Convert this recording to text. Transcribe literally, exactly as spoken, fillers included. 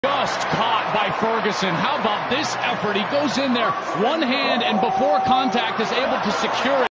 Just caught by Ferguson. How about this effort? He goes in there one hand and before contact is able to secure it.